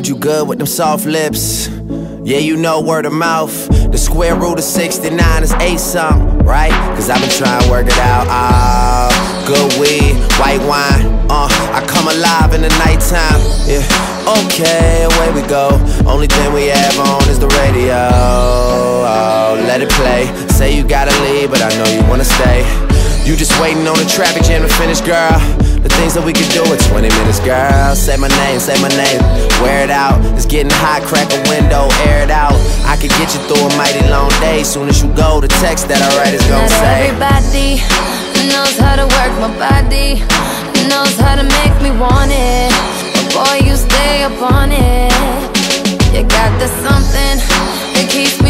heard you good with them soft lips. Yeah, you know word of mouth. The square root of 69 is 8 something, right? Cause I've been trying to work it out. Good weed, white wine. I come alive in the nighttime. Yeah, okay, away we go. Only thing we have on is the radio. Oh, let it play. Say you gotta leave, but I know you wanna stay. You just waiting on the traffic jam to finish, girl. The things that we could do in 20 minutes, girl. Say my name, wear it out. It's getting hot, crack a window, air it out. I could get you through a mighty long day. Soon as you go, the text that I write is gonna say. Everybody knows how to work my body, knows how to make me want it. But boy, you stay up on it. You got the something that keeps me